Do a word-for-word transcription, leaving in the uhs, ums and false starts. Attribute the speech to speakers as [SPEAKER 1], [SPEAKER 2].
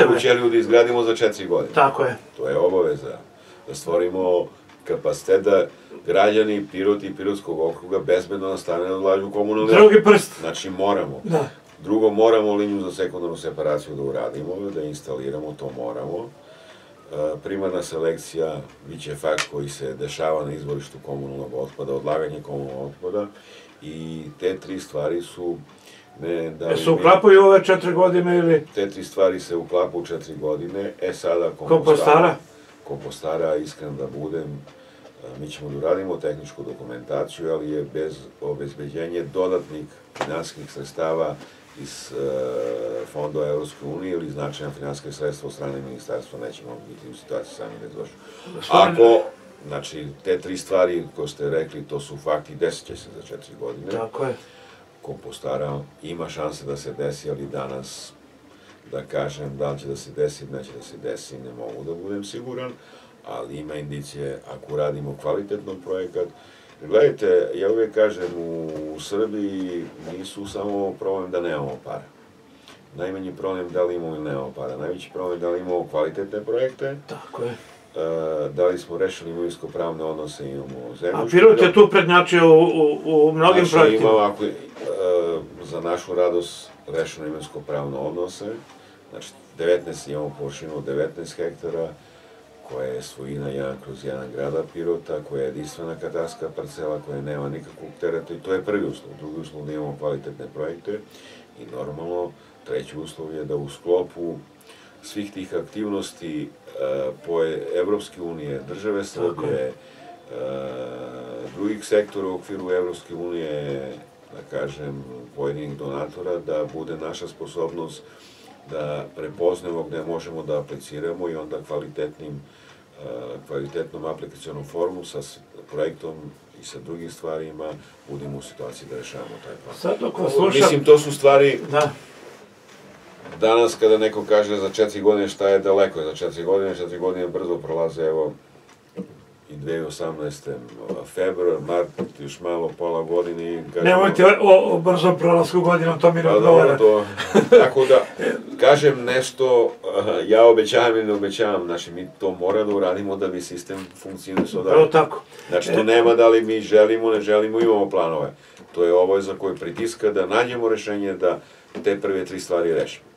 [SPEAKER 1] novu ćeliju da izgradimo za četiri godine.
[SPEAKER 2] Tako je.
[SPEAKER 1] To je obaveza. Da stvorimo kapacitet da građani Pirota i Pirotskog okruga bezbedno nastane da odlažu komunalne...
[SPEAKER 2] Drugi prst.
[SPEAKER 1] Znači moramo.
[SPEAKER 2] Da.
[SPEAKER 1] Drugo, moramo liniju za sekundarnu separaciju da uradimo, da instaliramo, to moramo. Primarna selekcija biće fakt koji se dešava na izvorištu komunalnog otpada, odlaganje komunalnog otpada i te tri stvari su...
[SPEAKER 2] E se uklapaju ove četiri godine ili...
[SPEAKER 1] Te tri stvari se uklapaju u četiri godine, e sada
[SPEAKER 2] kompostara.
[SPEAKER 1] Kompostara, iskren da budem, mi ćemo da uradimo tehničku dokumentaciju, ali je bez obezbeđenja dodatnih finansijskih sredstava iz fondova Evropske unije ili značajna finansijska sredstva od strane ministarstva, nećemo biti u situaciji sami da izvršu. Ako, znači, te tri stvari koje ste rekli, to su fakti, desit će se za četiri godine.
[SPEAKER 2] Tako je.
[SPEAKER 1] Kompostara ima šanse da se desi, ali danas, da kažem, da li će da se desi, neće da se desi, ne mogu da budem siguran, ali ima indicije, ako uradimo kvalitetan projekat. Gledajte, ja uvijek kažem, u Srbiji nisu samo problem da nemamo para. Najmanji problem da li imamo ili nemamo para. Najveći problem da li imamo kvalitetne projekte.
[SPEAKER 2] Tako je.
[SPEAKER 1] Da li smo rešili imovinsko-pravne odnose, imamo zemljište.
[SPEAKER 2] A Pirot je tu prednjačio u mnogim projektima.
[SPEAKER 1] Imamo, ako za našu radost, rešeno imovinsko-pravne odnose. Znači, devetnaest imamo površinu od devetnaest hektara, koja je svojina jedan kroz jedan grada Pirota, koja je jedinstvena katastarska parcela, koja nema nikakvog tereta i to je prvi uslov. Drugi uslov da imamo kvalitetne projekte i normalno, treći uslov je da u sklopu svih tih aktivnosti Evropske unije, države Srbije, drugih sektora u okviru Evropske unije, da kažem, pojedinih donatora, da bude naša sposobnost da prepoznamo gde možemo da apliciramo i onda kvalitetnim, kvalitetnom aplikacionom formom sa projektom i sa drugim stvarima budemo u situaciji da rešavamo taj problem.
[SPEAKER 2] Sad dok vas slušam...
[SPEAKER 1] Mislim, to su stvari...
[SPEAKER 2] Da.
[SPEAKER 1] Danas kada neko kaže za četiri godine šta je daleko, za četiri godine, četiri godine brzo prolaze, evo, i dve hiljade osamnaeste. februar, mart, još malo, pola godine i...
[SPEAKER 2] Nemojte o brzom prolasku godinom, to mi ne odgovara.
[SPEAKER 1] Tako da, kažem nešto, ja obećavam ili ne obećavam, znači mi to mora da uradimo da bi sistem funkcionisao dalje.
[SPEAKER 2] Pravo tako.
[SPEAKER 1] Znači to nema da li mi želimo, ne želimo, imamo planove. To je obaveza koji pritiska da nađemo rešenje da te prve tri stvari rešimo.